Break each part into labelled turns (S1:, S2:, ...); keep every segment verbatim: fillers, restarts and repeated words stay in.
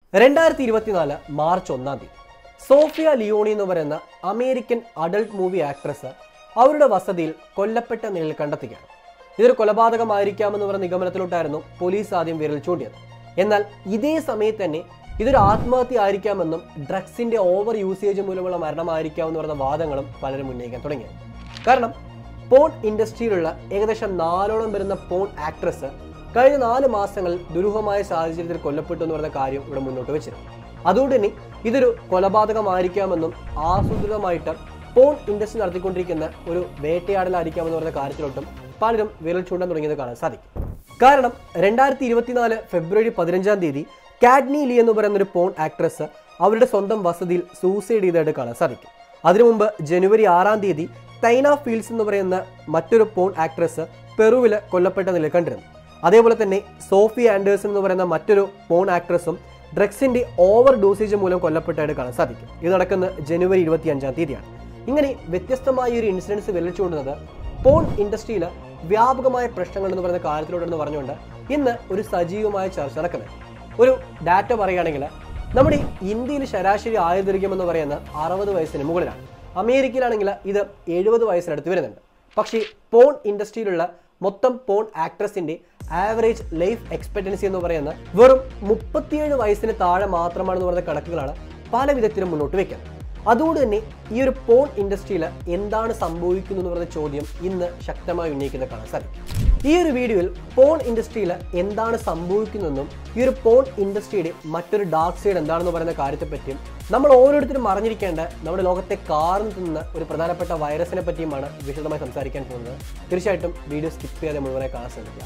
S1: രണ്ടായിരത്തി ഇരുപത്തിനാല് മാർച്ച് ഒന്നാം തീയതി സോഫിയ ലിയോണി എന്ന് പറയുന്ന അമേരിക്കൻ അഡൾട്ട് മൂവി ആക്ട്രസ് അവരുടെ വസതിയിൽ കൊല്ലപ്പെട്ട നിലയിൽ കണ്ടെത്തുകയാണ്. ഇതൊരു കൊലപാതകമായിരിക്കാമെന്ന് പറഞ്ഞ നിഗമനത്തിലോട്ടായിരുന്നു പോലീസ് ആദ്യം വിരൽ ചൂണ്ടിയത്. എന്നാൽ ഇതേ സമയത്ത് തന്നെ ഇതൊരു ആത്മഹത്യ ആയിരിക്കാമെന്നും ഡ്രഗ്സിന്റെ ഓവർ യൂസേജ് മൂലമുള്ള മരണമായിരിക്കാമെന്ന് പറഞ്ഞ വാദങ്ങളും പലരും ഉന്നയിക്കാൻ തുടങ്ങിയത്. കാരണം പോൺ ഇൻഡസ്ട്രിയിലുള്ള ഏകദേശം നാലോളം വരുന്ന പോൺ ആക്ട്രസ് കഴിഞ്ഞ നാല് മാസങ്ങളിൽ ദുരൂഹമായ സാഹചര്യത്തിൽ കൊല്ലപ്പെട്ടു എന്ന് പറയുന്ന കാര്യം ഇവിടെ മുന്നോട്ട് വെച്ചിരുന്നു. അതുകൊണ്ട് തന്നെ ഇതൊരു കൊലപാതകമായിരിക്കാമെന്നും ആസൂത്രിതമായിട്ട് പോൺ ഇൻഡസ്ട്രി നടത്തിക്കൊണ്ടിരിക്കുന്ന ഒരു വേട്ടയാടലായിരിക്കാമെന്ന് പറയുന്ന കാര്യത്തിലോട്ടും പലരും വിരൽ ചൂണ്ടാൻ തുടങ്ങിയത് കാണാൻ സാധിക്കും. കാരണം രണ്ടായിരത്തി ഇരുപത്തിനാല് ഫെബ്രുവരി പതിനഞ്ചാം തീയതി കാഡ്നി ലീ എന്ന് പറയുന്ന ഒരു പോൺ ആക്ട്രസ് അവരുടെ സ്വന്തം വസതിയിൽ സൂസൈഡ് ചെയ്തതായിട്ട് കാണാൻ സാധിക്കും. അതിനു മുമ്പ് ജനുവരി ആറാം തീയതി തൈന ഫീൽഡ്സ് എന്ന് പറയുന്ന മറ്റൊരു പോൺ ആക്ട്രസ് പെറുവിൽ കൊല്ലപ്പെട്ട നിലയിൽ കണ്ടിരുന്നു. അതേപോലെ തന്നെ സോഫി ആൻഡേഴ്സൺ എന്ന് പറയുന്ന മറ്റൊരു പോൺ ആക്ട്രസും ഡ്രഗ്സിന്റെ ഓവർ ഡോസേജ് മൂലം കൊല്ലപ്പെട്ടായിട്ട് കാണാൻ സാധിക്കും. ഇത് നടക്കുന്നത് ജനുവരി ഇരുപത്തി അഞ്ചാം തീയതിയാണ്. ഇങ്ങനെ വ്യത്യസ്തമായ ഒരു ഇൻസിഡൻസ് വിരലിച്ചുകൊണ്ടുന്നത് പോൺ ഇൻഡസ്ട്രിയിൽ വ്യാപകമായ പ്രശ്നങ്ങൾ എന്ന് പറയുന്ന കാര്യത്തിലൂടെന്ന് പറഞ്ഞുകൊണ്ട് ഇന്ന് ഒരു സജീവമായ ചർച്ച നടക്കുന്നത്. ഒരു ഡാറ്റ പറയുകയാണെങ്കിൽ നമ്മുടെ ഇന്ത്യയിൽ ശരാശരി ആയുർദൈർഘ്യം എന്ന് പറയുന്ന അറുപത് വയസ്സിന് മുകളിലാണ്. അമേരിക്കയിലാണെങ്കിൽ ഇത് എഴുപത് വയസ്സിനടുത്ത് വരുന്നുണ്ട്. പക്ഷേ പോൺ ഇൻഡസ്ട്രിയിലുള്ള മൊത്തം പോൺ ആക്ട്രസിന്റെ ആവറേജ് ലൈഫ് എക്സ്പെക്ടൻസി എന്ന് പറയുന്നത് വെറും മുപ്പത്തിയേഴ് വയസ്സിന് താഴെ മാത്രമാണെന്ന് പറയുന്ന കണക്കുകളാണ് പല വിധത്തിലും മുന്നോട്ട് വെക്കുന്നത്. അതുകൊണ്ട് തന്നെ ഈ ഒരു പോൺ ഇൻഡസ്ട്രിയിൽ എന്താണ് സംഭവിക്കുന്നത് എന്ന് പറയുന്ന ചോദ്യം ഇന്ന് ശക്തമായി ഉന്നയിക്കുന്നത് കാണാൻ സാധിക്കും. ഈ ഒരു വീഡിയോയിൽ പോൺ ഇൻഡസ്ട്രിയിൽ എന്താണ് സംഭവിക്കുന്നതെന്നും ഈ ഒരു പോൺ ഇൻഡസ്ട്രിയുടെ മറ്റൊരു ഡാർക്ക് സൈഡ് എന്താണെന്ന് പറയുന്ന കാര്യത്തെപ്പറ്റിയും നമ്മൾ ഓരോരുത്തരും അറിഞ്ഞിരിക്കേണ്ട നമ്മുടെ ലോകത്തെ കാർന്നു തിന്നുന്ന ഒരു പ്രധാനപ്പെട്ട വൈറസിനെ പറ്റിയുമാണ് വിശദമായി സംസാരിക്കാൻ പോകുന്നത്. തീർച്ചയായിട്ടും വീഡിയോ സ്കിപ്പ് ചെയ്യാതെ മുഴുവനായി കാണാൻ ശ്രമിക്കുക.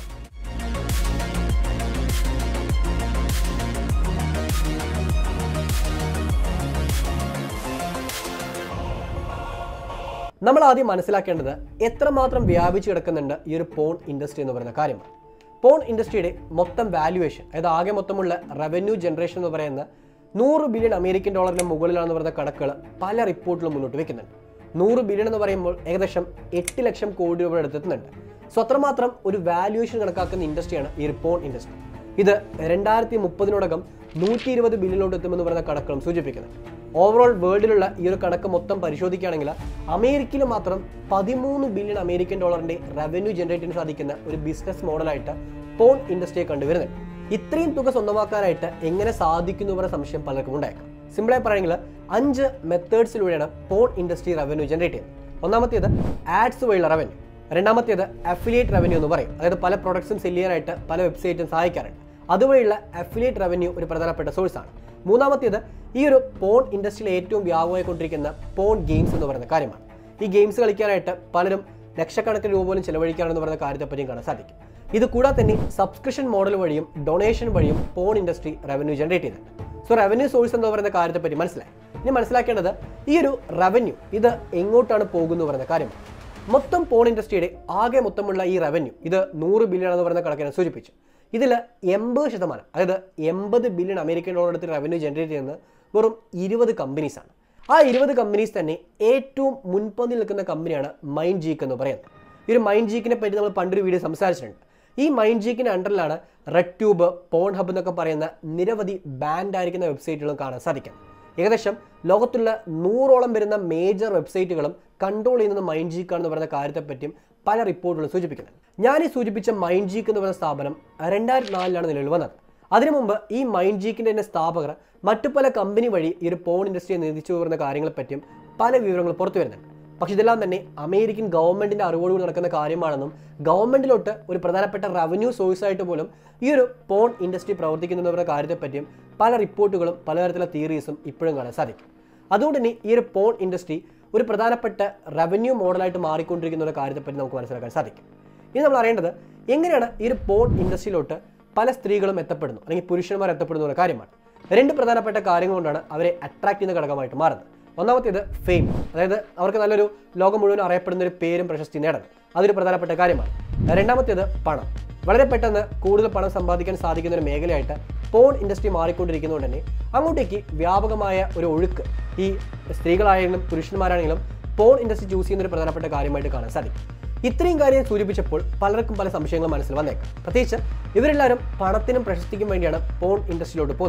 S1: നമ്മൾ ആദ്യം മനസ്സിലാക്കേണ്ടത് എത്രമാത്രം വ്യാപിച്ചു കിടക്കുന്നുണ്ട് ഈ ഒരു പോൺ ഇൻഡസ്ട്രി എന്ന് പറയുന്ന കാര്യമാണ്. പോൺ ഇൻഡസ്ട്രിയുടെ മൊത്തം വാല്യുവേഷൻ, അതായത് ആകെ മൊത്തമുള്ള റവന്യൂ ജനറേഷൻ എന്ന് പറയുന്ന നൂറ് ബില്യൺ അമേരിക്കൻ ഡോളറിന് മുകളിലാണെന്ന് പറയുന്ന കണക്കുകൾ പല റിപ്പോർട്ടിലും മുന്നോട്ട് വെക്കുന്നുണ്ട്. നൂറ് ബില്യൺ എന്ന് പറയുമ്പോൾ ഏകദേശം എട്ട് ലക്ഷം കോടി രൂപ എടുത്തെത്തുന്നുണ്ട്. സോ അത്രമാത്രം ഒരു വാല്യുവേഷൻ കണക്കാക്കുന്ന ഇൻഡസ്ട്രിയാണ് ഈ ഒരു പോൺ ഇൻഡസ്ട്രി. ഇത് രണ്ടായിരത്തി മുപ്പതിനോടകം നൂറ്റി ഇരുപത് ബില്യണിലോട്ട് എത്തുമെന്ന് പറയുന്ന കണക്കുകളും സൂചിപ്പിക്കുന്നുണ്ട്. ഓവറോൾ വേൾഡിലുള്ള ഈ ഒരു കണക്ക് മൊത്തം പരിശോധിക്കുകയാണെങ്കിൽ അമേരിക്കയിൽ മാത്രം പതിമൂന്ന് ബില്യൺ അമേരിക്കൻ ഡോളറിന്റെ റവന്യൂ ജനറേറ്റ് ചെയ്യാൻ സാധിക്കുന്ന ഒരു ബിസിനസ് മോഡലായിട്ട് പോൺ ഇൻഡസ്ട്രിയെ കണ്ടുവരുന്നുണ്ട്. ഇത്രയും തുക സ്വന്തമാക്കാനായിട്ട് എങ്ങനെ സാധിക്കുന്നു എന്ന സംശയം പലർക്കും ഉണ്ടായേക്കാം. സിമ്പിളായി പറയുമെങ്കിൽ അഞ്ച് മെത്തേഡ്സിലൂടെയാണ് പോൺ ഇൻഡസ്ട്രി റവന്യൂ ജനറേറ്റ് ചെയ്യുന്നത്. ഒന്നാമത്തേത് ആഡ്സ് വഴിയുള്ള റവന്യൂ, രണ്ടാമത്തേത് അഫിലിയേറ്റ് റവന്യൂ എന്ന് പറയും. അതായത് പല പ്രൊഡക്ട്സും സെല് ചെയ്യാനായിട്ട് പല വെബ്സൈറ്റും സഹായിക്കാറുണ്ട്. അതുവഴിയുള്ള അഫിലിയേറ്റ് റവന്യൂ ഒരു പ്രധാനപ്പെട്ട സോഴ്സാണ്. മൂന്നാമത്തേത് ഈ ഒരു പോൺ ഇൻഡസ്ട്രിയിൽ ഏറ്റവും വ്യാപകമായിക്കൊണ്ടിരിക്കുന്ന പോൺ ഗെയിംസ് എന്ന് പറയുന്ന കാര്യമാണ്. ഈ ഗെയിംസ് കളിക്കാനായിട്ട് പലരും ലക്ഷക്കണക്കിന് രൂപ പോലും ചെലവഴിക്കാനെന്ന് പറയുന്ന കാര്യത്തെപ്പറ്റിയും കാണാൻ സാധിക്കും. ഇത് കൂടാതെ തന്നെ സബ്സ്ക്രിപ്ഷൻ മോഡൽ വഴിയും ഡൊണേഷൻ വഴിയും പോൺ ഇൻഡസ്ട്രി റവന്യൂ ജനറേറ്റ് ചെയ്യുന്നുണ്ട്. സോ റവന്യൂ സോഴ്സ് എന്ന് പറയുന്ന കാര്യത്തെപ്പറ്റി മനസ്സിലായി. ഇനി മനസ്സിലാക്കേണ്ടത് ഈ ഒരു റവന്യൂ ഇത് എങ്ങോട്ടാണ് പോകുന്നത് പറയുന്ന കാര്യമാണ്. മൊത്തം പോൺ ഇൻഡസ്ട്രിയുടെ ആകെ മൊത്തമുള്ള ഈ റവന്യൂ ഇത് നൂറ് ബില്യൺ എന്ന് പറയുന്ന കണക്കിനെ സൂചിപ്പിച്ചു. ഇതിൽ എൺപത് ശതമാനം അതായത് എൺപത് ബില്യൺ അമേരിക്കൻ ഡോളർ എടുത്ത് റവന്യൂ ജനറേറ്റ് ചെയ്യുന്നത് വെറും ഇരുപത് കമ്പനീസാണ്. ആ ഇരുപത് കമ്പനീസ് തന്നെ ഏറ്റവും മുൻപന്തിൽ നിൽക്കുന്ന കമ്പനിയാണ് മൈൻഡ്ജീക്ക് എന്ന് പറയുന്നത്. ഈ ഒരു മൈൻഡ്ജീക്കിനെ പറ്റി നമ്മൾ പണ്ടൊരു വീഡിയോ സംസാരിച്ചിട്ടുണ്ട്. ഈ മൈൻഡ്ജീക്കിൻ്റെ അണ്ടറിലാണ് റെഡ് ട്യൂബ്, പോൺ ഹബ് എന്നൊക്കെ പറയുന്ന നിരവധി ബാൻഡ് ആയിരിക്കുന്ന വെബ്സൈറ്റുകളും കാണാൻ സാധിക്കും. ഏകദേശം ലോകത്തുള്ള നൂറോളം വരുന്ന മേജർ വെബ്സൈറ്റുകളും കൺട്രോൾ ചെയ്യുന്നത് മൈൻഡ്ജീക്കാണെന്ന് പറയുന്ന കാര്യത്തെപ്പറ്റിയും പല റിപ്പോർട്ടുകളും സൂചിപ്പിക്കുന്നുണ്ട്. ഞാൻ ഈ സൂചിപ്പിച്ച മൈൻഡ്ജീക്ക് എന്ന് പറയുന്ന സ്ഥാപനം രണ്ടായിരത്തി നാലിലാണ് നിലവിൽ വന്നത്. അതിനു മുമ്പ് ഈ മൈൻഡ്ജീക്കിൻ്റെ തന്നെ സ്ഥാപകർ മറ്റു പല കമ്പനി വഴി ഈ ഒരു പോൺ ഇൻഡസ്ട്രിയെ നിയന്ത്രിച്ചു വരുന്ന കാര്യങ്ങളെപ്പറ്റിയും പല വിവരങ്ങൾ പുറത്തു വരുന്നുണ്ട്. പക്ഷേ ഇതെല്ലാം തന്നെ അമേരിക്കൻ ഗവൺമെന്റിന്റെ അറിവോടുകൂടി നടക്കുന്ന കാര്യമാണെന്നും ഗവൺമെന്റിലോട്ട് ഒരു പ്രധാനപ്പെട്ട റവന്യൂ സോഴ്സ് ആയിട്ട് പോലും ഈ ഒരു പോൺ ഇൻഡസ്ട്രി പ്രവർത്തിക്കുന്നവരുടെ കാര്യത്തെപ്പറ്റിയും പല റിപ്പോർട്ടുകളും പലതരത്തിലുള്ള തിയറീസും ഇപ്പോഴും കാണാൻ സാധിക്കും. അതുകൊണ്ട് തന്നെ ഈ ഒരു പോൺ ഇൻഡസ്ട്രി ഒരു പ്രധാനപ്പെട്ട റവന്യൂ മോഡലായിട്ട് മാറിക്കൊണ്ടിരിക്കുന്ന ഒരു കാര്യത്തെപ്പറ്റി നമുക്ക് മനസ്സിലാക്കാൻ സാധിക്കും. ഇനി നമ്മൾ അറിയേണ്ടത് എങ്ങനെയാണ് ഈ ഒരു പോൺ ഇൻഡസ്ട്രിയിലോട്ട് പല സ്ത്രീകളും എത്തപ്പെടുന്നു അല്ലെങ്കിൽ പുരുഷന്മാർ എത്തപ്പെടുന്ന ഒരു കാര്യമാണ്. രണ്ട് പ്രധാനപ്പെട്ട കാര്യങ്ങൾ കൊണ്ടാണ് അവരെ അട്രാക്ട് ചെയ്യുന്ന ഘടകമായിട്ട് മാറുന്നത്. ഒന്നാമത്തേത് ഫെയിം, അതായത് അവർക്ക് നല്ലൊരു ലോകം മുഴുവൻ അറിയപ്പെടുന്ന ഒരു പേരും പ്രശസ്തി നേടണം, അതൊരു പ്രധാനപ്പെട്ട കാര്യമാണ്. രണ്ടാമത്തേത് പണം. വളരെ പെട്ടെന്ന് കൂടുതൽ പണം സമ്പാദിക്കാൻ സാധിക്കുന്ന ഒരു മേഖലയായിട്ട് പോൺ ഇൻഡസ്ട്രി മാറിക്കൊണ്ടിരിക്കുന്നതുകൊണ്ട് തന്നെ അങ്ങോട്ടേക്ക് വ്യാപകമായ ഒരു ഒഴുക്ക് ഈ സ്ത്രീകളായാലും പുരുഷന്മാരാണെങ്കിലും പോൺ ഇൻഡസ്ട്രി ചൂസ് ചെയ്യുന്ന ഒരു പ്രധാനപ്പെട്ട കാര്യമായിട്ട് കാണാൻ സാധിക്കും. ഇത്രയും കാര്യം സൂചിപ്പിച്ചപ്പോൾ പലർക്കും പല സംശയങ്ങളും മനസ്സിൽ വന്നേക്കാം. പ്രത്യേകിച്ച് ഇവരെല്ലാവരും പണത്തിനും പ്രശസ്തിക്കും വേണ്ടിയാണ് പോൺ ഇൻഡസ്ട്രിയിലോട്ട് പോകുന്നത്.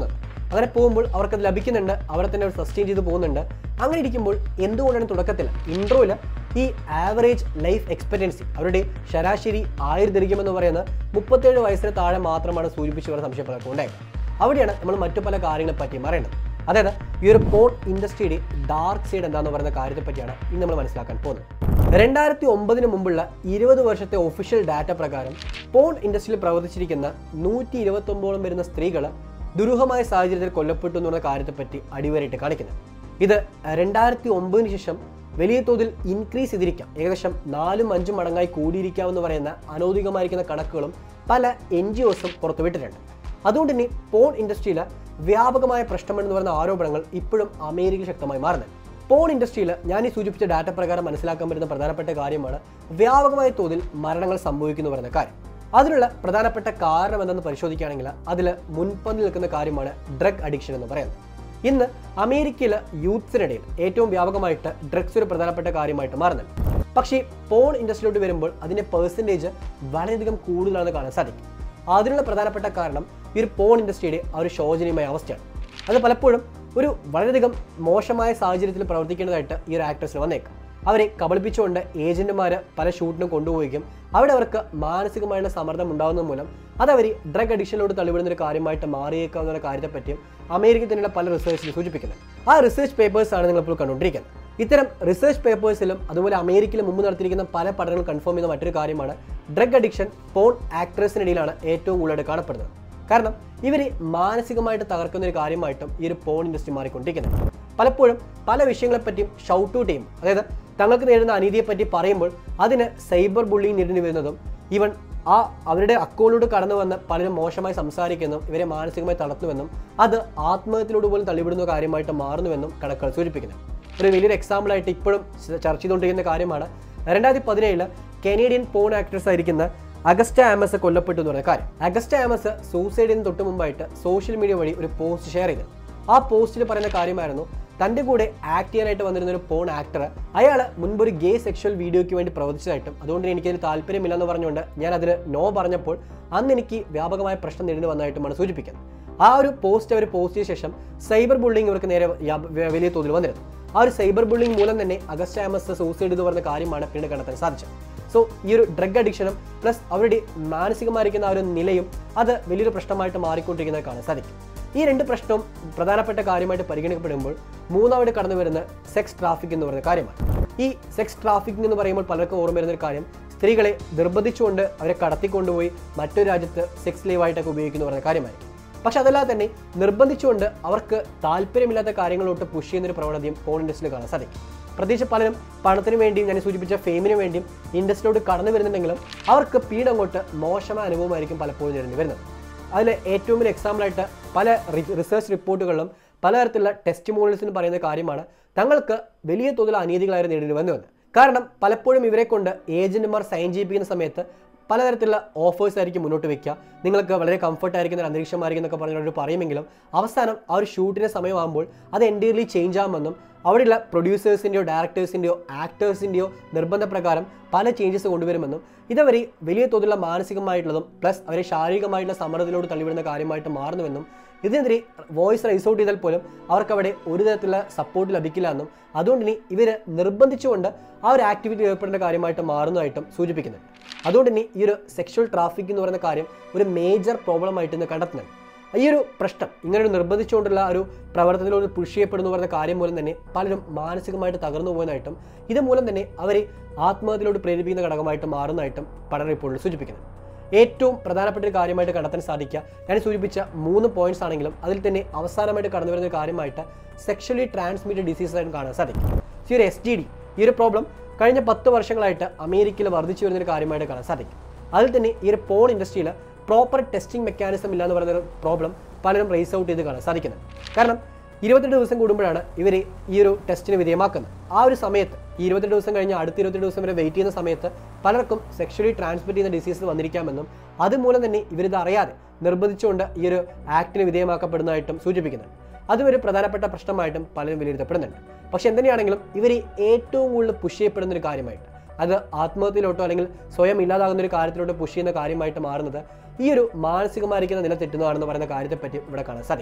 S1: അങ്ങനെ പോകുമ്പോൾ അവർക്കത് ലഭിക്കുന്നുണ്ട്, അവരെ തന്നെ സസ്റ്റെയിൻ ചെയ്ത് പോകുന്നുണ്ട്. അങ്ങനെ ഇരിക്കുമ്പോൾ എന്തുകൊണ്ടാണ് തുടക്കത്തിൽ ഇൻട്രോയിൽ ഈ ആവറേജ് ലൈഫ് എക്സ്പെക്റ്റൻസി അവരുടെ ശരാശരി ആയുർദൈർഘ്യം എന്ന് പറയുന്നത് മുപ്പത്തേഴ് വയസ്സിന് താഴെ മാത്രമാണ് സൂചിപ്പിച്ച് വരെ സംശയപ്പെടാൻ ഉണ്ടായത്. അവിടെയാണ് നമ്മൾ മറ്റു പല കാര്യങ്ങളെ പറ്റി അറിയേണ്ടത്. അതായത് ഈ ഒരു പോൺ ഇൻഡസ്ട്രിയുടെ ഡാർക്ക് സൈഡ് എന്താണെന്ന് പറയുന്ന കാര്യത്തെ പറ്റിയാണ് ഇന്ന് നമ്മൾ മനസ്സിലാക്കാൻ പോകുന്നത്. രണ്ടായിരത്തി ഒമ്പതിന് മുമ്പുള്ള ഇരുപത് വർഷത്തെ ഒഫീഷ്യൽ ഡാറ്റ പ്രകാരം പോൺ ഇൻഡസ്ട്രിയിൽ പ്രവർത്തിച്ചിരിക്കുന്ന നൂറ്റി ഇരുപത്തി ഒമ്പതോളം വരുന്ന സ്ത്രീകൾ ദുരൂഹമായ സാഹചര്യത്തിൽ കൊല്ലപ്പെട്ടു എന്നുള്ള കാര്യത്തെപ്പറ്റി അടിവരയിട്ട് കാണിക്കുന്നത്. ഇത് രണ്ടായിരത്തി ഒമ്പതിന് ശേഷം വലിയ തോതിൽ ഇൻക്രീസ് ചെയ്തിരിക്കാം, ഏകദേശം നാലും അഞ്ചും മടങ്ങായി കൂടിയിരിക്കാമെന്ന് പറയുന്ന അനൗദ്യോഗികമായിരിക്കുന്ന കണക്കുകളും പല എൻ ജി ഒസും പുറത്തുവിട്ടിട്ടുണ്ട്. അതുകൊണ്ട് തന്നെ പോൺ ഇൻഡസ്ട്രിയിൽ വ്യാപകമായ പ്രശ്നമെന്ന് പറയുന്ന ആരോപണങ്ങൾ ഇപ്പോഴും അമേരിക്കയിൽ ശക്തമായി മാറുന്നത്. പോൺ ഇൻഡസ്ട്രിയിൽ ഞാൻ ഈ സൂചിപ്പിച്ച ഡാറ്റ പ്രകാരം മനസ്സിലാക്കാൻ പറ്റുന്ന പ്രധാനപ്പെട്ട കാര്യമാണ് വ്യാപകമായ തോതിൽ മരണങ്ങൾ സംഭവിക്കുന്നു പറയുന്ന കാര്യം. അതിനുള്ള പ്രധാനപ്പെട്ട കാരണം എന്തെന്ന് പരിശോധിക്കുകയാണെങ്കിൽ അതിൽ മുൻപന്തിൽ നിൽക്കുന്ന കാര്യമാണ് ഡ്രഗ് അഡിക്ഷൻ എന്ന് പറയുന്നത്. ഇന്ന് അമേരിക്കയിലെ യൂത്ത്സിനിടയിൽ ഏറ്റവും വ്യാപകമായിട്ട് ഡ്രഗ്സ് ഒരു പ്രധാനപ്പെട്ട കാര്യമായിട്ട് മാറുന്നുണ്ട്. പക്ഷേ പോൺ ഇൻഡസ്ട്രിയിലോട്ട് വരുമ്പോൾ അതിൻ്റെ പെർസെൻറ്റേജ് വളരെയധികം കൂടുതലാണെന്ന് കാണാൻ സാധിക്കും. അതിനുള്ള പ്രധാനപ്പെട്ട കാരണം ഈ ഒരു പോൺ ഇൻഡസ്ട്രിയുടെ ആ ഒരു ശോചനീയമായ അവസ്ഥയാണ്. അത് പലപ്പോഴും ഒരു വളരെയധികം മോശമായ സാഹചര്യത്തിൽ പ്രവർത്തിക്കേണ്ടതായിട്ട് ഈ ഒരു ആക്ടേഴ്സിന് വന്നേക്കാം. അവരെ കബളിപ്പിച്ചുകൊണ്ട് ഏജന്റുമാർ പല ഷൂട്ടിനും കൊണ്ടുപോവുകയും അവിടെ അവർക്ക് മാനസികമായുള്ള സമ്മർദ്ദം ഉണ്ടാകുന്നത് മൂലം അതവർ ഡ്രഗ് അഡിക്ഷനിലോട്ട് തള്ളിവിടുന്ന ഒരു കാര്യമായിട്ട് മാറിയേക്കാവുന്ന കാര്യത്തെപ്പറ്റിയും അമേരിക്കയിൽ തന്നെയുള്ള പല റിസർച്ചിൽ സൂചിപ്പിക്കുന്നത്. ആ റിസർച്ച് പേപ്പേഴ്സാണ് നിങ്ങളിപ്പോൾ കണ്ടുകൊണ്ടിരിക്കുന്നത്. ഇത്തരം റിസർച്ച് പേപ്പേഴ്സിലും അതുപോലെ അമേരിക്കയിൽ മുമ്പ് നടത്തിയിരിക്കുന്ന പല പഠനങ്ങൾ കൺഫേം ചെയ്യുന്ന മറ്റൊരു കാര്യമാണ് ഡ്രഗ് അഡിക്ഷൻ പോൺ ആക്ട്രസിനിടയിലാണ് ഏറ്റവും കൂടുതലായിട്ട് കാണപ്പെടുന്നത്. കാരണം ഇവർ മാനസികമായിട്ട് തകർക്കുന്ന ഒരു കാര്യമായിട്ടും ഈ ഒരു പോൺ ഇൻഡസ്ട്രി മാറിക്കൊണ്ടിരിക്കുന്നത്. പലപ്പോഴും പല വിഷയങ്ങളെപ്പറ്റിയും ഷൗട്ട് ഔട്ട് ചെയ്യും, അതായത് തങ്ങൾക്ക് നേരിടുന്ന അനീതിയെപ്പറ്റി പറയുമ്പോൾ അതിന് സൈബർ ബുള്ളിങ് നേരിടേണ്ടി വരുന്നതും ഈവൻ ആ അവരുടെ അക്കൗണ്ടിലൂടെ കടന്നു വന്ന് പലരും മോശമായി സംസാരിക്കുന്നതും ഇവരെ മാനസികമായി തളർത്തുമെന്നും അത് ആത്മഹത്യയിലൂടെ പോലും തള്ളിവിടുന്ന കാര്യമായിട്ട് മാറുന്നുവെന്നും കണക്കുകൾ സൂചിപ്പിക്കുന്നത്. ഒരു വലിയൊരു എക്സാമ്പിളായിട്ട് ഇപ്പോഴും ചർച്ച ചെയ്തുകൊണ്ടിരിക്കുന്ന കാര്യമാണ് രണ്ടായിരത്തി പതിനേഴില് കനേഡിയൻ പോൺ ആക്ട്രസ് ആയിരിക്കുന്ന അഗസ്റ്റ ആമസ് കൊല്ലപ്പെട്ടു എന്ന് പറയുന്ന കാര്യം. അഗസ്റ്റ ആമസ് സൂസൈഡിന് തൊട്ട് മുമ്പായിട്ട് സോഷ്യൽ മീഡിയ വഴി ഒരു പോസ്റ്റ് ഷെയർ ചെയ്തു. ആ പോസ്റ്റിൽ പറയുന്ന കാര്യമായിരുന്നു തൻ്റെ കൂടെ ആക്ട് ചെയ്യാനായിട്ട് വന്നിരുന്ന ഒരു പോൺ ആക്ടർ അയാൾ മുൻപൊരു ഗേ സെക്ഷൽ വീഡിയോയ്ക്ക് വേണ്ടി പ്രവർത്തിച്ചതായിട്ടും അതുകൊണ്ട് എനിക്കതിൽ താല്പര്യമില്ലെന്ന് പറഞ്ഞുകൊണ്ട് ഞാൻ അതിൽ നോ പറഞ്ഞപ്പോൾ അന്ന് എനിക്ക് വ്യാപകമായ പ്രശ്നം നേരിടേണ്ടി വന്നതായിട്ടുമാണ് സൂചിപ്പിക്കുന്നത്. ആ ഒരു പോസ്റ്റ് അവർ പോസ്റ്റ് ചെയ്ത ശേഷം സൈബർ ബുള്ളിങ് ഇവർക്ക് നേരെ വലിയ തോതിൽ വന്നിരുന്നു. ആ ഒരു സൈബർ ബുള്ളിങ് മൂലം തന്നെ അഗസ്റ്റ ആമസ് സൂസൈഡ് എന്ന് പറയുന്ന കാര്യമാണ് പിന്നീട് കണ്ടെത്താൻ സാധിച്ചത്. സോ ഈ ഒരു ഡ്രഗ് അഡിക്ഷനും പ്ലസ് അവരുടെ മാനസികമായിരിക്കുന്ന ആ ഒരു നിലയും അത് വലിയൊരു പ്രശ്നമായിട്ട് മാറിക്കൊണ്ടിരിക്കുന്നത് കാണാൻ സാധിക്കും. ഈ രണ്ട് പ്രശ്നവും പ്രധാനപ്പെട്ട കാര്യമായിട്ട് പരിഗണിക്കപ്പെടുമ്പോൾ മൂന്നാമത് കടന്നു വരുന്ന സെക്സ് ട്രാഫിക് എന്ന് പറയുന്ന കാര്യമാണ്. ഈ സെക്സ് ട്രാഫിക്കിംഗ് എന്ന് പറയുമ്പോൾ പലർക്കും ഓർമ്മ വരുന്ന ഒരു കാര്യം സ്ത്രീകളെ നിർബന്ധിച്ചുകൊണ്ട് അവരെ കടത്തിക്കൊണ്ടുപോയി മറ്റൊരു രാജ്യത്ത് സെക്സ് ലീവായിട്ടൊക്കെ ഉപയോഗിക്കുന്ന പറയുന്ന കാര്യമായിരിക്കും. പക്ഷെ അതല്ലാതെ തന്നെ നിർബന്ധിച്ചുകൊണ്ട് അവർക്ക് താല്പര്യമില്ലാത്ത കാര്യങ്ങളോട്ട് പുഷ് ചെയ്യുന്നൊരു പ്രവണതയും പോൺ ഇൻഡസ്ട്രിയിൽ കാണാൻ സാധിക്കും. പ്രത്യേകിച്ച് പലരും പണത്തിന് വേണ്ടിയും ഞാൻ സൂചിപ്പിച്ച ഫെയിമിന് വേണ്ടിയും ഇൻഡസ്ട്രിയിലോട്ട് കടന്നു വരുന്നുണ്ടെങ്കിലും അവർക്ക് പിന്നീട് അങ്ങോട്ട് മോശമായ അനുഭവമായിരിക്കും പലപ്പോഴും നേരിടേണ്ടി വരുന്നത്. അതിൽ ഏറ്റവും വലിയ എക്സാമ്പിളായിട്ട് പല റിസർച്ച് റിപ്പോർട്ടുകളിലും പലതരത്തിലുള്ള ടെസ്റ്റിമോണിയൽസിന് പറയുന്ന കാര്യമാണ് തങ്ങൾക്ക് വലിയ തോതിൽ അനീതികളായി നേരിടേണ്ടി വന്നത്. കാരണം പലപ്പോഴും ഇവരെ കൊണ്ട് ഏജന്റുമാർ സൈൻ ചെയ്യിപ്പിക്കുന്ന സമയത്ത് പലതരത്തിലുള്ള ഓഫേഴ്സ് ആയിരിക്കും മുന്നോട്ട് വെക്കുക, നിങ്ങൾക്ക് വളരെ കംഫർട്ട് ആയിരിക്കുന്ന ഒരു അന്തരീക്ഷമായിരിക്കും എന്നൊക്കെ പറഞ്ഞവർ പറയുമെങ്കിലും അവസാനം ആ ഒരു ഷൂട്ടിൻ്റെ സമയമാകുമ്പോൾ അത് എൻറ്റയർലി ചേഞ്ച് ആകുമെന്നും അവിടെയുള്ള പ്രൊഡ്യൂസേഴ്സിൻ്റെയോ ഡയറക്ടേഴ്സിൻ്റെയോ ആക്ടേഴ്സിൻ്റെയോ നിർബന്ധപ്രകാരം പല ചേഞ്ചസ് കൊണ്ടുവരുമെന്നും ഇതവരെ വലിയ തോതിലുള്ള മാനസികമായിട്ടുള്ളതും പ്ലസ് അവരെ ശാരീരികമായിട്ടുള്ള സമ്മർദ്ദത്തിലോട് തള്ളിവിടുന്ന കാര്യമായിട്ട് മാറുന്നുവെന്നും ഇതിനെതിരെ വോയിസ് റൈസ് ഔട്ട് ചെയ്താൽ പോലും അവർക്കവിടെ ഒരു തരത്തിലുള്ള സപ്പോർട്ട് ലഭിക്കില്ല എന്നും അതുകൊണ്ട് ഇനി ഇവർ നിർബന്ധിച്ചുകൊണ്ട് ആ ഒരു ആക്ടിവിറ്റി ഏർപ്പെടേണ്ട കാര്യമായിട്ട് മാറുന്നതായിട്ടും സൂചിപ്പിക്കുന്നുണ്ട്. അതുകൊണ്ട് തന്നെ ഈ ഒരു സെക്ഷൽ ട്രാഫിക് എന്ന് പറയുന്ന കാര്യം ഒരു മേജർ പ്രോബ്ലം ആയിട്ട് ഇന്ന് കണ്ടെത്തുന്നുണ്ട്. ഈ ഒരു പ്രശ്നം ഇങ്ങനൊരു നിർബന്ധിച്ചുകൊണ്ടുള്ള ഒരു പ്രവർത്തനത്തിലൂടെ പുഷ് ചെയ്യപ്പെടുന്നു പറയുന്ന കാര്യം മൂലം തന്നെ പലരും മാനസികമായിട്ട് തകർന്നു പോകുന്നതായിട്ടും ഇതുമൂലം തന്നെ അവരെ ആത്മഹത്യയിലോട്ട് പ്രേരിപ്പിക്കുന്ന ഘടകമായിട്ട് മാറുന്നതായിട്ടും പഠന റിപ്പോർട്ടിൽ സൂചിപ്പിക്കുന്നു. ഏറ്റവും പ്രധാനപ്പെട്ട ഒരു കാര്യമായിട്ട് കണ്ടെത്താൻ സാധിക്കുക ഞാൻ സൂചിപ്പിച്ച മൂന്ന് പോയിന്റ്സ് ആണെങ്കിലും അതിൽ തന്നെ അവസാനമായിട്ട് കടന്നു വരുന്ന ഒരു കാര്യമായിട്ട് സെക്ഷലി ട്രാൻസ്മിറ്റഡ് ഡിസീസസ് ആയിട്ട് കാണാൻ സാധിക്കും. ഈ ഒരു എസ് ടി ഡി ഈ ഒരു പ്രോബ്ലം കഴിഞ്ഞ പത്ത് വർഷങ്ങളായിട്ട് അമേരിക്കയിൽ വർദ്ധിച്ചു വരുന്നൊരു കാര്യമായിട്ട് കാണാൻ സാധിക്കും. അതിൽ തന്നെ ഈ ഒരു പോൺ ഇൻഡസ്ട്രിയിൽ പ്രോപ്പർ ടെസ്റ്റിംഗ് മെക്കാനിസം ഇല്ല എന്ന് പറയുന്ന ഒരു പ്രോബ്ലം പലരും റേസ് ഔട്ട് ചെയ്ത് കാണാൻ സാധിക്കുന്നത്. കാരണം ഇരുപത്തെട്ട് ദിവസം കൂടുമ്പോഴാണ് ഇവർ ഈ ഒരു ടെസ്റ്റിന് വിധേയമാക്കുന്നത്. ആ ഒരു സമയത്ത് ഈ ഇരുപത്തെട്ട് ദിവസം കഴിഞ്ഞ് അടുത്ത ഇരുപത്തെട്ട് ദിവസം വരെ വെയിറ്റ് ചെയ്യുന്ന സമയത്ത് പലർക്കും സെക്ഷലി ട്രാൻസ്മിറ്റ് ചെയ്യുന്ന ഡിസീസ് വന്നിരിക്കാമെന്നും അതുമൂലം തന്നെ ഇവരിത് അറിയാതെ നിർബന്ധിച്ചുകൊണ്ട് ഈ ഒരു ആക്ടിന് വിധേയമാക്കപ്പെടുന്നതായിട്ടും സൂചിപ്പിക്കുന്നുണ്ട്. അതും ഒരു പ്രധാനപ്പെട്ട പ്രശ്നമായിട്ടും പലരും വിലയിരുത്തപ്പെടുന്നുണ്ട്. പക്ഷെ എന്തിനാണെങ്കിലും ഇവർ ഏറ്റവും കൂടുതൽ പുഷ് ചെയ്യപ്പെടുന്ന ഒരു കാര്യമായിട്ട് അത് ആത്മഹത്യയിലോട്ടോ അല്ലെങ്കിൽ സ്വയം ഇല്ലാതാകുന്ന ഒരു കാര്യത്തിലോട്ടോ പുഷ് ചെയ്യുന്ന കാര്യമായിട്ട് മാറുന്നത് ഈ ഒരു മാനസികമായിരിക്കുന്ന നില തെറ്റുന്നതാണെന്ന് പറയുന്ന കാര്യത്തെപ്പറ്റി ഇവിടെ കാണാൻ സാധിക്കും.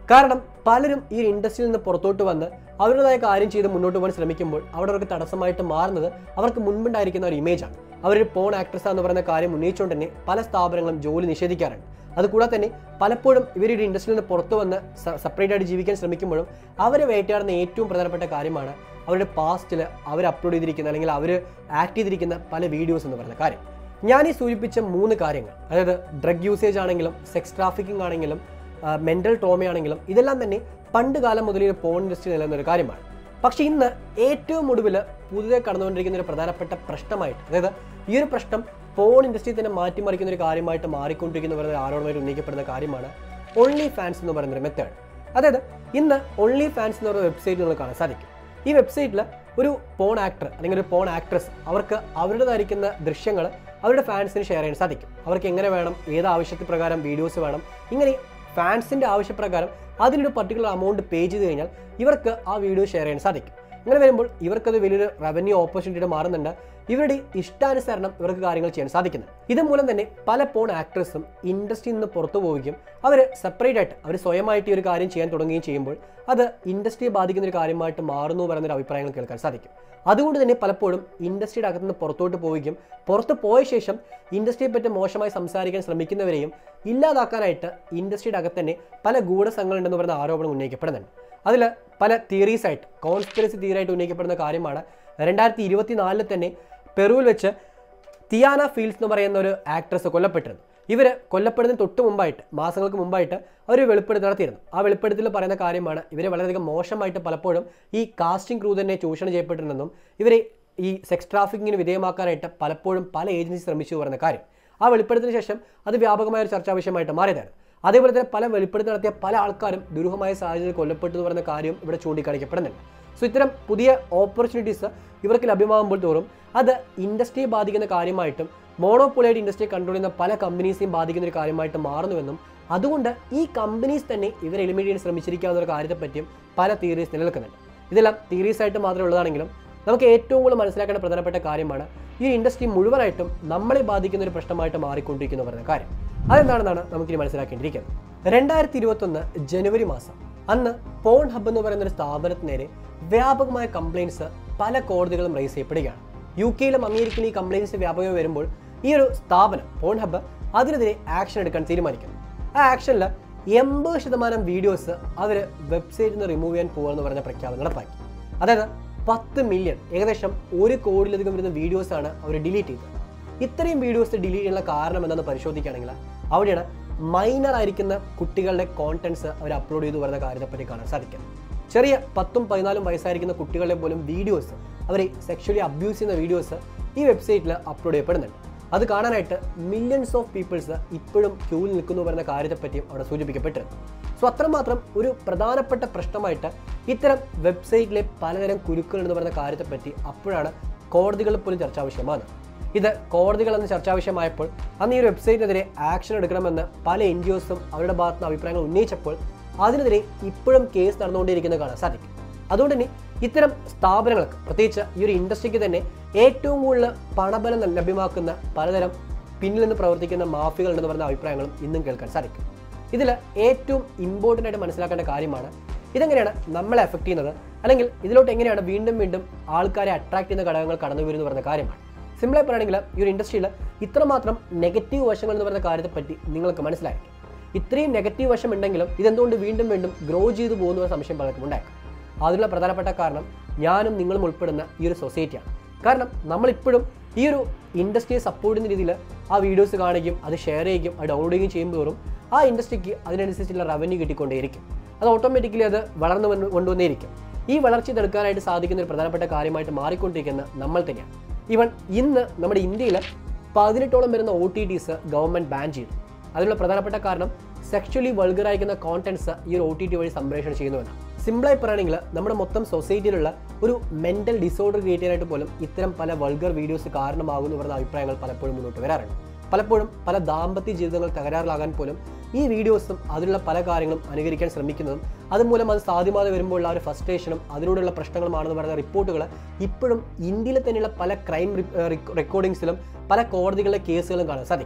S1: കാരണം പലരും ഈ ഇൻഡസ്ട്രിയിൽ നിന്ന് പുറത്തോട്ട് വന്ന് അവരുടേതായ കാര്യം ചെയ്ത് മുന്നോട്ട് പോകാൻ ശ്രമിക്കുമ്പോൾ അവിടെ അവർക്ക് തടസ്സമായിട്ട് മാറുന്നത് അവർക്ക് മുൻപുണ്ടായിരിക്കുന്ന ഒരു ഇമേജാണ്. അവരൊരു പോൺ ആക്ട്രസ് എന്ന് പറയുന്ന കാര്യം ഉന്നയിച്ചുകൊണ്ട് തന്നെ പല സ്ഥാപനങ്ങളും ജോലി നിഷേധിക്കാറുണ്ട്. അതുകൂടാതെ തന്നെ പലപ്പോഴും ഇവരുടെ ഇൻഡസ്ട്രിയിൽ നിന്ന് പുറത്തു വന്ന് സെപ്പറേറ്റ് ആയിട്ട് ജീവിക്കാൻ ശ്രമിക്കുമ്പോഴും അവരെ വേട്ടയാടുന്ന ഏറ്റവും പ്രധാനപ്പെട്ട കാര്യമാണ് അവരുടെ പാസ്റ്റിൽ അവർ അപ്ലോഡ് ചെയ്തിരിക്കുന്ന അല്ലെങ്കിൽ അവർ ആക്ട് ചെയ്തിരിക്കുന്ന പല വീഡിയോസ് എന്ന് പറയുന്ന കാര്യം. ഞാൻ ഈ സൂചിപ്പിച്ച മൂന്ന് കാര്യങ്ങൾ, അതായത് ഡ്രഗ് യൂസേജ് ആണെങ്കിലും സെക്സ് ട്രാഫിക്കിംഗ് ആണെങ്കിലും മെൻ്റൽ ട്രോമയാണെങ്കിലും ഇതെല്ലാം തന്നെ പണ്ട് കാലം മുതലേ ഒരു പോൺ ഇൻഡസ്ട്രി നിലനിന്നൊരു കാര്യമാണ്. പക്ഷേ ഇന്ന് ഏറ്റവും ഒടുവിൽ പുതുതായി കടന്നുകൊണ്ടിരിക്കുന്ന ഒരു പ്രധാനപ്പെട്ട പ്രശ്നമായിട്ട്, അതായത് ഈ ഒരു പ്രശ്നം പോൺ ഇൻഡസ്ട്രി തന്നെ മാറ്റിമറിക്കുന്ന ഒരു കാര്യമായിട്ട് മാറിക്കൊണ്ടിരിക്കുന്ന പറയുന്ന ആരോപണമായിട്ട് ഉന്നയിക്കപ്പെടുന്ന കാര്യമാണ് ഓൺലി ഫാൻസ് എന്ന് പറയുന്ന ഒരു മെത്തേഡ്. അതായത് ഇന്ന് ഓൺലി ഫാൻസ് എന്ന് പറയുന്ന വെബ്സൈറ്റ് നിങ്ങൾ കാണാൻ സാധിക്കും. ഈ വെബ്സൈറ്റിൽ ഒരു പോൺ ആക്ടർ അല്ലെങ്കിൽ ഒരു പോൺ ആക്ട്രസ് അവർക്ക് അവരുടേതായിരിക്കുന്ന ദൃശ്യങ്ങൾ അവരുടെ ഫാൻസിന് ഷെയർ ചെയ്യാൻ സാധിക്കും. അവർക്ക് എങ്ങനെ വേണം, ഏത് ആവശ്യത്തിന് പ്രകാരം വീഡിയോസ് വേണം, ഇങ്ങനെ ഫാൻസിൻ്റെ ആവശ്യപ്രകാരം അതിലൊരു പർട്ടിക്കുലർ എമൗണ്ട് പേ ചെയ്ത് കഴിഞ്ഞാൽ ഇവർക്ക് ആ വീഡിയോ ഷെയർ ചെയ്യാൻ സാധിക്കും. ഇങ്ങനെ വരുമ്പോൾ ഇവർക്കത് വലിയൊരു റവന്യൂ ഓപ്പർച്യൂണിറ്റിയുടെ മാറുന്നുണ്ട്. ഇവരുടെ ഇഷ്ടാനുസരണം ഇവർക്ക് കാര്യങ്ങൾ ചെയ്യാൻ സാധിക്കുന്നത്. ഇതുമൂലം തന്നെ പല പോൺ ആക്ട്രസും ഇൻഡസ്ട്രിയിൽ നിന്ന് പുറത്തു പോവുകയും അവർ സെപ്പറേറ്റ് ആയിട്ട് അവർ സ്വയമായിട്ട് ഈ ഒരു കാര്യം ചെയ്യാൻ തുടങ്ങുകയും ചെയ്യുമ്പോൾ അത് ഇൻഡസ്ട്രിയെ ബാധിക്കുന്ന ഒരു കാര്യമായിട്ട് മാറുന്നു പറയുന്നൊരു അഭിപ്രായങ്ങൾ കേൾക്കാൻ സാധിക്കും. അതുകൊണ്ട് തന്നെ പലപ്പോഴും ഇൻഡസ്ട്രിയുടെ അകത്ത് നിന്ന് പുറത്തോട്ട് പോവുകയും പുറത്ത് പോയ ശേഷം ഇൻഡസ്ട്രിയെ പറ്റി മോശമായി സംസാരിക്കാൻ ശ്രമിക്കുന്നവരെയും ഇല്ലാതാക്കാനായിട്ട് ഇൻഡസ്ട്രിയുടെ അകത്ത് തന്നെ പല ഗൂഢസംഘങ്ങളുണ്ടെന്ന് പറയുന്ന ആരോപണം ഉന്നയിക്കപ്പെടുന്നുണ്ട്. അതിൽ പല തിയറീസായിട്ട് കോൺസ്പിറസി തിയറിയായിട്ട് ഉന്നയിക്കപ്പെടുന്ന കാര്യമാണ് രണ്ടായിരത്തി ഇരുപത്തി നാലിൽ തന്നെ പെറുവിൽ വെച്ച് തിയാന ഫീൽഡ്സ് എന്ന് പറയുന്ന ഒരു ആക്ട്രസ് കൊല്ലപ്പെട്ടിരുന്നു. ഇവർ കൊല്ലപ്പെടുന്നതിന് തൊട്ട് മുമ്പായിട്ട് മാസങ്ങൾക്ക് മുമ്പായിട്ട് അവർ വെളിപ്പെടുത്തൽ നടത്തിയിരുന്നു. ആ വെളിപ്പെടുത്തൽ പറയുന്ന കാര്യമാണ് ഇവരെ വളരെയധികം മോശമായിട്ട് പലപ്പോഴും ഈ കാസ്റ്റിംഗ് ക്രൂ തന്നെ ചൂഷണം ചെയ്യപ്പെട്ടിട്ടുണ്ടെന്നും ഇവരെ ഈ സെക്സ് ട്രാഫിക്കിങ്ങിന് വിധേയമാക്കാനായിട്ട് പലപ്പോഴും പല ഏജൻസി ശ്രമിച്ചു പറയുന്ന കാര്യം. ആ വെളിപ്പെടുത്തലിന് ശേഷം അത് വ്യാപകമായ ഒരു ചർച്ചാ വിഷയമായിട്ട് മാറിയതാണ്. അതേപോലെ തന്നെ പല വെളിപ്പെടുത്തൽ നടത്തിയ പല ആൾക്കാരും ദുരൂഹമായ സാഹചര്യത്തിൽ കൊല്ലപ്പെട്ടു എന്ന് പറയുന്ന കാര്യം ഇവിടെ ചൂണ്ടിക്കാണിക്കപ്പെടുന്നുണ്ട്. സോ ഇത്തരം പുതിയ ഓപ്പർച്യൂണിറ്റീസ് ഇവർക്ക് ലഭ്യമാകുമ്പോൾ തോറും അത് ഇൻഡസ്ട്രിയെ ബാധിക്കുന്ന കാര്യമായിട്ടും മോണോപോളിയായിട്ട് ഇൻഡസ്ട്രിയെ കൺട്രോൾ ചെയ്യുന്ന പല കമ്പനീസിനെയും ബാധിക്കുന്ന ഒരു കാര്യമായിട്ട് മാറുന്നുവെന്നും അതുകൊണ്ട് ഈ കമ്പനീസ് തന്നെ ഇവരെ എലിമിനേറ്റ് ചെയ്യാൻ ശ്രമിച്ചിരിക്കാവുന്ന ഒരു കാര്യത്തെപ്പറ്റിയും പല തിയറീസ് നിലനിൽക്കുന്നുണ്ട്. ഇതെല്ലാം തിയറീസായിട്ട് മാത്രമേ ഉള്ളതാണെങ്കിലും നമുക്ക് ഏറ്റവും കൂടുതൽ മനസ്സിലാക്കേണ്ട പ്രധാനപ്പെട്ട കാര്യമാണ് ഈ ഇൻഡസ്ട്രി മുഴുവനായിട്ടും നമ്മളെ ബാധിക്കുന്ന ഒരു പ്രശ്നമായിട്ട് മാറിക്കൊണ്ടിരിക്കുന്നു പറയുന്ന കാര്യം. അതെന്താണെന്നാണ് നമുക്കിനി മനസ്സിലാക്കേണ്ടിയിരിക്കുന്നത്. രണ്ടായിരത്തി ഇരുപത്തൊന്ന് ജനുവരി മാസം അന്ന് പോൺ ഹബ് എന്ന് പറയുന്ന ഒരു സ്ഥാപനത്തിന് നേരെ വ്യാപകമായ കംപ്ലയിൻസ് പല കോടതികളും റൈസ് ചെയ്യപ്പെടുകയാണ്. യു കെയിലും അമേരിക്കയിലും ഈ കംപ്ലയിൻസ് വ്യാപകമായി വരുമ്പോൾ ഈ ഒരു സ്ഥാപനം പോൺ ഹബ് അതിനെതിരെ ആക്ഷൻ എടുക്കാൻ തീരുമാനിക്കുന്നു. ആ ആക്ഷനിൽ എൺപത് ശതമാനം വീഡിയോസ് അവർ വെബ്സൈറ്റിൽ നിന്ന് റിമൂവ് ചെയ്യാൻ പോകുമെന്ന് പറഞ്ഞ പ്രഖ്യാപനം നടപ്പാക്കി. അതായത് പത്ത് മില്യൺ ഏകദേശം ഒരു കോടിയിലധികം വരുന്ന വീഡിയോസാണ് അവർ ഡിലീറ്റ് ചെയ്തത്. ഇത്രയും വീഡിയോസ് ഡിലീറ്റ് ചെയ്യാനുള്ള കാരണം എന്താണെന്ന് പരിശോധിക്കുകയാണെങ്കിൽ അവിടെയാണ് മൈനർ ആയിരിക്കുന്ന കുട്ടികളുടെ കോണ്ടന്റ്സ് അവർ അപ്ലോഡ് ചെയ്തു വരുന്ന കാര്യത്തെപ്പറ്റി കാണാൻ സാധിക്കും. ചെറിയ പത്തും പതിനാലും വയസ്സായിരിക്കുന്ന കുട്ടികളുടെ പോലും വീഡിയോസ് അവരെ സെക്ഷലി അബ്യൂസ് ചെയ്യുന്ന വീഡിയോസ് ഈ വെബ്സൈറ്റിൽ അപ്ലോഡ് ചെയ്യപ്പെടുന്നുണ്ട്. അത് കാണാനായിട്ട് മില്യൺസ് ഓഫ് പീപ്പിൾസ് ഇപ്പോഴും ക്യൂവിൽ നിൽക്കുന്നു പറയുന്ന കാര്യത്തെപ്പറ്റിയും അവിടെ സൂചിപ്പിക്കപ്പെട്ടിരുന്നു. സോ അത്രമാത്രം ഒരു പ്രധാനപ്പെട്ട പ്രശ്നമായിട്ട് ഇത്തരം വെബ്സൈറ്റിലെ പലതരം കുരുക്കുകൾ എന്ന് പറയുന്ന കാര്യത്തെപ്പറ്റി അപ്പോഴാണ് കോടതികളിൽ പോലും ചർച്ചാ വിഷയമാണ്. ഇത് കോടതികൾ എന്ന ചർച്ചാ വിഷയമായപ്പോൾ അന്ന് ഈ ഒരു വെബ്സൈറ്റിനെതിരെ ആക്ഷൻ എടുക്കണമെന്ന് പല എൻ ജി ഒസും അവരുടെ ഭാഗത്ത് നിന്ന് അഭിപ്രായങ്ങൾ ഉന്നയിച്ചപ്പോൾ അതിനെതിരെ ഇപ്പോഴും കേസ് നടന്നുകൊണ്ടിരിക്കുന്നത് കാണാൻ സാധിക്കും. അതുകൊണ്ട് തന്നെ ഇത്തരം സ്ഥാപനങ്ങൾക്ക് പ്രത്യേകിച്ച് ഈ ഒരു ഇൻഡസ്ട്രിക്ക് തന്നെ ഏറ്റവും കൂടുതൽ പണബലം ലഭ്യമാക്കുന്ന പലതരം പിന്നിൽ നിന്ന് പ്രവർത്തിക്കുന്ന മാഫിയകൾ എന്ന് പറയുന്ന അഭിപ്രായങ്ങളും ഇന്നും കേൾക്കാൻ സാധിക്കും. ഇതിൽ ഏറ്റവും ഇമ്പോർട്ടൻ്റ് ആയിട്ട് മനസ്സിലാക്കേണ്ട കാര്യമാണ് ഇതെങ്ങനെയാണ് നമ്മളെ എഫക്ട് ചെയ്യുന്നത്, അല്ലെങ്കിൽ ഇതിലോട്ട് എങ്ങനെയാണ് വീണ്ടും വീണ്ടും ആൾക്കാരെ അട്രാക്ട് ചെയ്യുന്ന ഘടകങ്ങൾ കടന്നു വരുമെന്ന് പറയുന്ന കാര്യമാണ്. സിമ്പിളായി പറയുകയാണെങ്കിൽ ഈ ഒരു ഇൻഡസ്ട്രിയിൽ ഇത്രമാത്രം നെഗറ്റീവ് വശങ്ങൾ എന്ന് പറയുന്ന കാര്യത്തെപ്പറ്റി നിങ്ങൾക്ക് മനസ്സിലായിരിക്കും. ഇത്രയും നെഗറ്റീവ് വശം ഉണ്ടെങ്കിലും ഇതെന്തുകൊണ്ട് വീണ്ടും വീണ്ടും ഗ്രോ ചെയ്തു പോകുന്ന സംശയം പലർക്കും ഉണ്ടായേക്കാം. അതിനുള്ള പ്രധാനപ്പെട്ട കാരണം ഞാനും നിങ്ങളും ഉൾപ്പെടുന്ന ഈ ഒരു സൊസൈറ്റിയാണ്. കാരണം നമ്മളിപ്പോഴും ഈ ഒരു ഇൻഡസ്ട്രിയെ സപ്പോർട്ട് ചെയ്യുന്ന രീതിയിൽ ആ വീഡിയോസ് കാണുകയും അത് ഷെയർ ചെയ്യുകയും അത് ഡൗൺലോഡ് ചെയ്യുകയും ചെയ്യുമ്പോഴും ആ ഇൻഡസ്ട്രിക്ക് അതിനനുസരിച്ചുള്ള റവന്യൂ കിട്ടിക്കൊണ്ടേയിരിക്കും. അത് ഓട്ടോമാറ്റിക്കലി അത് വളർന്നു കൊണ്ടുവന്നേയിരിക്കും. ഈ വളർച്ച ഇതെടുക്കാനായിട്ട് സാധിക്കുന്ന ഒരു പ്രധാനപ്പെട്ട കാര്യമായിട്ട് മാറിക്കൊണ്ടിരിക്കുന്ന നമ്മൾ തന്നെയാണ്. ഈവൻ ഇന്ന് നമ്മുടെ ഇന്ത്യയിൽ പതിനെട്ടോളം വരുന്ന O T Ts government ban ചെയ്തു. അതിനുള്ള പ്രധാനപ്പെട്ട കാരണം സെക്ഷലി വൾഗറായിരിക്കുന്ന കോണ്ടന്റ്സ് ഈ ഒരു ഒ ടി ടി വഴി സംപ്രേഷണം ചെയ്യുന്നവരാണ്. സിമ്പിളായി പറയുകയാണെങ്കിൽ നമ്മുടെ മൊത്തം സൊസൈറ്റിയിലുള്ള ഒരു മെൻ്റൽ ഡിസോർഡർ ക്രിയേറ്റ് ചെയ്യാനായിട്ട് പോലും ഇത്തരം പല വൾഗർ വീഡിയോസ് കാരണമാകുമെന്ന് പറയുന്ന അഭിപ്രായങ്ങൾ പലപ്പോഴും മുന്നോട്ട് വരാറുണ്ട്. പലപ്പോഴും പല ദാമ്പത്യ ജീവിതങ്ങൾ തകരാറിലാകാൻ പോലും ഈ വീഡിയോസും അതിലുള്ള പല കാര്യങ്ങളും അനുകരിക്കാൻ ശ്രമിക്കുന്നതും അതുമൂലം അത് സാധ്യമാതെ വരുമ്പോഴുള്ള ഒരു ഫ്രസ്ട്രേഷനും അതിലൂടെയുള്ള പ്രശ്നങ്ങളുമാണെന്ന് പറയുന്ന റിപ്പോർട്ടുകൾ ഇപ്പോഴും ഇന്ത്യയിൽ തന്നെയുള്ള പല ക്രൈം റെക്കോർഡിങ്സിലും പല കോടതികളിലെ കേസുകളും കാണാൻ സാധിക്കും.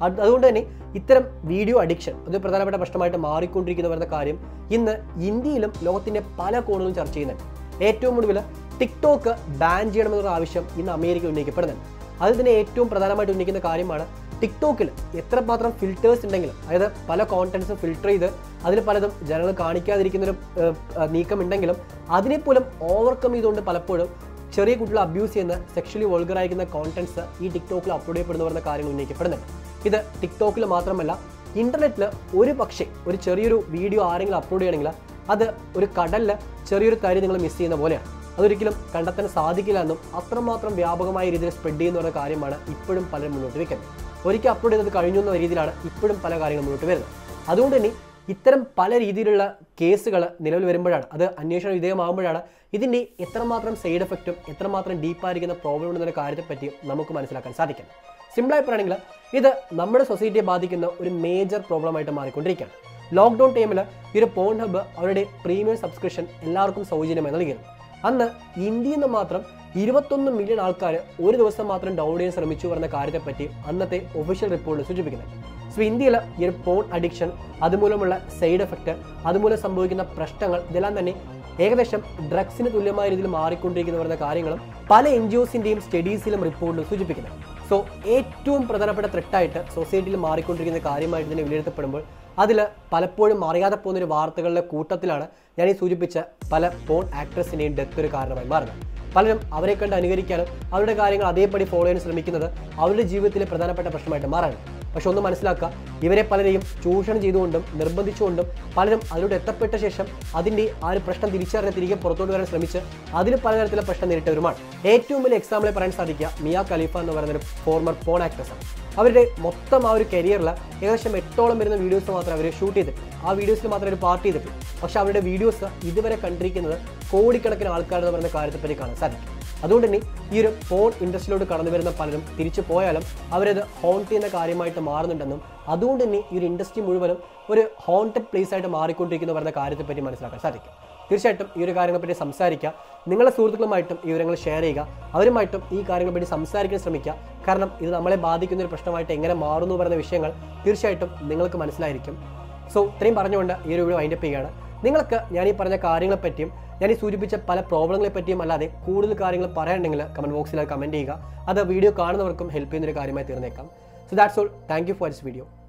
S1: അതുകൊണ്ട് തന്നെ ഇത്തരം വീഡിയോ അഡിക്ഷൻ അത് പ്രധാനപ്പെട്ട പ്രശ്നമായിട്ട് മാറിക്കൊണ്ടിരിക്കുന്ന വരുന്ന കാര്യം ഇന്ന് ഇന്ത്യയിലും ലോകത്തിൻ്റെ പല കോണുകളും ചർച്ച ചെയ്യുന്നുണ്ട്. ഏറ്റവും ഒടുവിൽ ടിക്ടോക്ക് ബാൻ ചെയ്യണമെന്നുള്ള ആവശ്യം ഇന്ന് അമേരിക്ക ഉന്നയിക്കപ്പെടുന്നുണ്ട്. അതിൽ തന്നെ ഏറ്റവും പ്രധാനമായിട്ട് ഉന്നയിക്കുന്ന കാര്യമാണ് ടിക്ടോക്കിൽ എത്രമാത്രം ഫിൽറ്റേഴ്സ് ഉണ്ടെങ്കിലും, അതായത് പല കോണ്ടന്റ്സും ഫിൽട്ടർ ചെയ്ത് അതിൽ പലതും ജനങ്ങൾ കാണിക്കാതിരിക്കുന്നൊരു നീക്കമുണ്ടെങ്കിലും അതിനെപ്പോലും ഓവർകം ചെയ്തുകൊണ്ട് പലപ്പോഴും ചെറിയ കുട്ടികളെ അബ്യൂസ് ചെയ്യുന്ന സെക്ഷലി വൾഗറായിരിക്കുന്ന കോണ്ടന്റ്സ് ഈ ടിക്ടോക്കിൽ അപ്ലോഡ് ചെയ്യപ്പെടുന്ന വരുന്ന കാര്യങ്ങൾ ഉന്നയിക്കപ്പെടുന്നുണ്ട്. ഇത് ടിക്ടോക്കിൽ മാത്രമല്ല, ഇന്റർനെറ്റിൽ ഒരു പക്ഷേ ഒരു ചെറിയൊരു വീഡിയോ ആരെങ്കിലും അപ്ലോഡ് ചെയ്യണമെങ്കിൽ അത് ഒരു കടലിൽ ചെറിയൊരു തരി നിങ്ങൾ മിസ് ചെയ്യുന്ന പോലെയാണ്. അതൊരിക്കലും കണ്ടെത്താൻ സാധിക്കില്ല എന്നും അത്രമാത്രം വ്യാപകമായ രീതിയിൽ സ്പ്രെഡ് ചെയ്യുന്ന ഒരു കാര്യമാണ് ഇപ്പോഴും പലരും മുന്നോട്ട് വയ്ക്കുന്നത്. ഒരിക്കൽ അപ്ലോഡ് ചെയ്തത് കഴിഞ്ഞു എന്ന രീതിയിലാണ് ഇപ്പോഴും പല കാര്യങ്ങളും മുന്നോട്ട് വരുന്നത്. അതുകൊണ്ട് തന്നെ ഇത്തരം പല രീതിയിലുള്ള കേസുകൾ നിലവിൽ വരുമ്പോഴാണ്, അത് അന്വേഷണ വിധേയമാകുമ്പോഴാണ് ഇതിൻ്റെ എത്രമാത്രം സൈഡ് എഫക്റ്റും എത്രമാത്രം ഡീപ്പായിരിക്കുന്ന പ്രോബ്ലം ഉണ്ടെന്ന കാര്യത്തെപ്പറ്റി നമുക്ക് മനസ്സിലാക്കാൻ സാധിക്കും. സിമ്പിളായി പറയുകയാണെങ്കിൽ ഇത് നമ്മുടെ സൊസൈറ്റിയെ ബാധിക്കുന്ന ഒരു മേജർ പ്രോബ്ലമായിട്ട് മാറിക്കൊണ്ടിരിക്കുകയാണ്. ലോക്ക്ഡൗൺ ടൈമിൽ ഈ ഒരു പോൺ ഹബ് അവരുടെ പ്രീമിയം സബ്സ്ക്രിപ്ഷൻ എല്ലാവർക്കും സൗജന്യമായി നൽകിയിരുന്നു. അന്ന് ഇന്ത്യയിൽ നിന്ന് മാത്രം ഇരുപത്തൊന്ന് മില്യൺ ആൾക്കാർ ഒരു ദിവസം മാത്രം ഡൗൺലോഡ് ചെയ്യാൻ ശ്രമിച്ചു വരുന്ന കാര്യത്തെപ്പറ്റി അന്നത്തെ ഒഫീഷ്യൽ റിപ്പോർട്ടിൽ സൂചിപ്പിക്കുന്നത്. സോ ഇന്ത്യയിൽ ഈ ഒരു പോൺ അഡിക്ഷൻ, അതുമൂലമുള്ള സൈഡ് എഫക്റ്റ്, അതുമൂലം സംഭവിക്കുന്ന പ്രശ്നങ്ങൾ ഇതെല്ലാം തന്നെ ഏകദേശം ഡ്രഗ്സിന് തുല്യമായ രീതിയിൽ മാറിക്കൊണ്ടിരിക്കുന്ന വരുന്ന കാര്യങ്ങളും പല എൻ ജി ഒസിൻ്റെയും സ്റ്റഡീസിലും റിപ്പോർട്ടിലും സൂചിപ്പിക്കുന്നത്. സോ ഏറ്റവും പ്രധാനപ്പെട്ട ത്രെട്ടായിട്ട് സൊസൈറ്റിയിൽ മാറിക്കൊണ്ടിരിക്കുന്ന കാര്യമായിട്ട് ഇതിനെ വിലയിരുത്തപ്പെടുമ്പോൾ അതിൽ പലപ്പോഴും അറിയാതെ പോകുന്നൊരു വാർത്തകളുടെ കൂട്ടത്തിലാണ് ഞാൻ ഈ സൂചിപ്പിച്ച പല പോൺ ആക്ട്രസിൻ്റെയും ഡെത്ത് ഒരു കാരണമായി മാറുന്നത്. പലരും അവരെ കണ്ട് അനുകരിക്കാനും അവരുടെ കാര്യങ്ങൾ അതേപടി ഫോളോ ചെയ്യാൻ ശ്രമിക്കുന്നത് അവരുടെ ജീവിതത്തിലെ പ്രധാനപ്പെട്ട പ്രശ്നമായിട്ട് മാറാണ്. പക്ഷെ ഒന്ന് മനസ്സിലാക്കുക, ഇവരെ പലരെയും ചൂഷണം ചെയ്തുകൊണ്ടും നിർബന്ധിച്ചുകൊണ്ടും പലരും അതിലൂടെ എത്തപ്പെട്ട ശേഷം അതിൻ്റെ ആ ഒരു പ്രശ്നം തിരിച്ചറിഞ്ഞ് തിരികെ പുറത്തോട്ട് വരാൻ ശ്രമിച്ച് അതിൽ പലതരത്തിലുള്ള പ്രശ്നം നേരിട്ടവരുമാണ്. ഏറ്റവും വലിയ എക്സാമ്പിളെ പറയാൻ സാധിക്കുക മിയ ഖലീഫ എന്ന് പറയുന്ന ഒരു ഫോർമർ പോൺ ആക്ട്രസാണ്. അവരുടെ മൊത്തം ആ ഒരു കരിയറിൽ ഏകദേശം എട്ടോളം വരുന്ന വീഡിയോസ് മാത്രമേ അവർ ഷൂട്ട് ചെയ്തിട്ടുള്ളൂ. ആ വീഡിയോസിൽ മാത്രമേ അവർ പാർട്ട് ചെയ്തിട്ടുള്ളൂ. പക്ഷെ അവരുടെ വീഡിയോസ് ഇതുവരെ കണ്ടിരിക്കുന്നത് കോടിക്കണക്കിന് ആൾക്കാരെന്ന് പറയുന്ന കാര്യത്തെപ്പറ്റി കാണാൻ സാധിക്കും. അതുകൊണ്ട് തന്നെ ഈ ഒരു പോൺ ഇൻഡസ്ട്രിയിലോട്ട് കടന്നു വരുന്ന പലരും തിരിച്ചു പോയാലും അവരത് ഹോണ്ട് ചെയ്യുന്ന കാര്യമായിട്ട് മാറുന്നുണ്ടെന്നും അതുകൊണ്ട് തന്നെ ഈ ഒരു ഇൻഡസ്ട്രി മുഴുവനും ഒരു ഹോണ്ടഡ് പ്ലേസ് ആയിട്ട് മാറിക്കൊണ്ടിരിക്കുന്ന പറയുന്ന കാര്യത്തെപ്പറ്റി മനസ്സിലാക്കാൻ സാധിക്കും. തീർച്ചയായിട്ടും ഈ ഒരു കാര്യങ്ങളെപ്പറ്റി സംസാരിക്കുക, നിങ്ങളുടെ സുഹൃത്തുക്കളുമായിട്ടും ഈ വിവരങ്ങൾ ഷെയർ ചെയ്യുക, അവരുമായിട്ടും ഈ കാര്യങ്ങളെപ്പറ്റി സംസാരിക്കാൻ ശ്രമിക്കുക. കാരണം ഇത് നമ്മളെ ബാധിക്കുന്ന ഒരു പ്രശ്നമായിട്ട് എങ്ങനെ മാറുന്നു പറയുന്ന വിഷയങ്ങൾ തീർച്ചയായിട്ടും നിങ്ങൾക്ക് മനസ്സിലായിരിക്കും. സോ ഇത്രയും പറഞ്ഞുകൊണ്ട് ഈ ഒരു വീഡിയോ വൈൻഡപ്പ് ചെയ്യുകയാണ്. നിങ്ങൾക്ക് ഞാൻ ഈ പറഞ്ഞ കാര്യങ്ങളെപ്പറ്റിയും ഞാൻ ഈ സൂചിപ്പിച്ച പല പ്രോബ്ലങ്ങളെ പറ്റിയും അല്ലാതെ കൂടുതൽ കാര്യങ്ങൾ പറയാനുണ്ടെങ്കിൽ കമൻറ്റ് ബോക്സിൽ കമൻറ്റ് ചെയ്യുക. അത് വീഡിയോ കാണുന്നവർക്കും ഹെൽപ്പ് ചെയ്യുന്നൊരു കാര്യമായി തീർന്നേക്കാം. So that's all. Thank you for this video.